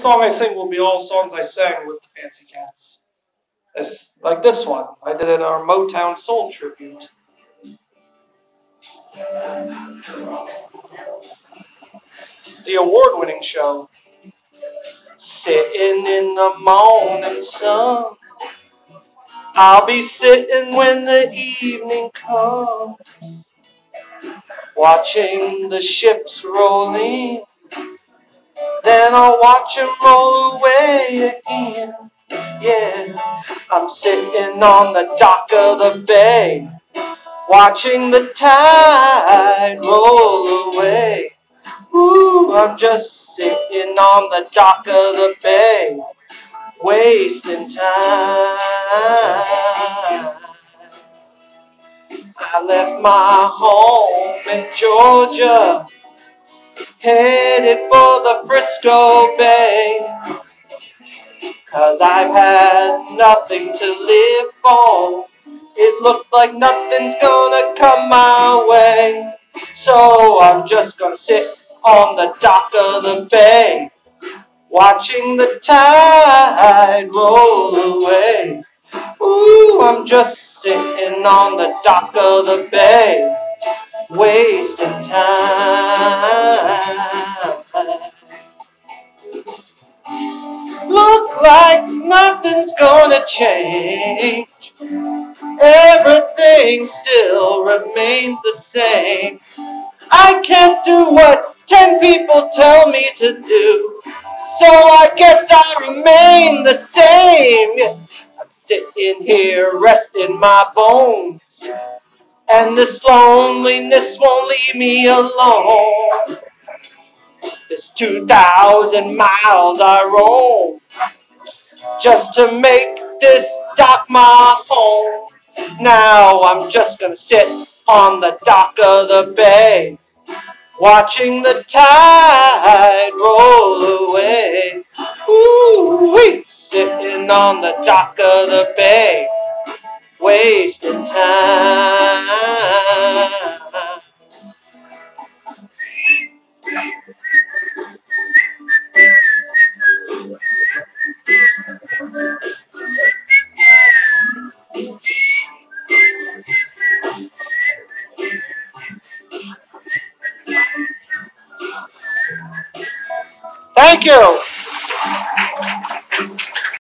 song I sing will be all songs I sang with the Fancy Cats. Like this one. I did it in our Motown Soul tribute. The award-winning show. Sitting in the morning sun, I'll be sitting when the evening comes, watching the ships roll in, then I'll watch them roll away again. Yeah, I'm sitting on the dock of the bay, watching the tide roll away. Ooh, I'm just sitting on the dock of the bay, wasting time. I left my home in Georgia, headed for the Frisco Bay, 'cause I've had nothing to live for. It looked like nothing's gonna come my way, so I'm just gonna sit on the dock of the bay, watching the tide roll away. Ooh, I'm just sitting on the dock of the bay, wasting time. Look like nothing's gonna change. Everything still remains the same. I can't do what 10 people tell me to do, so I guess I remain the same. Yes, I'm sitting here resting my bones, and this loneliness won't leave me alone. This 2,000 miles I roam, just to make this dock my home. Now I'm just gonna sit on the dock of the bay, watching the tide roll away. Ooh-wee, sitting on the dock of the bay, wasting time. Thank you.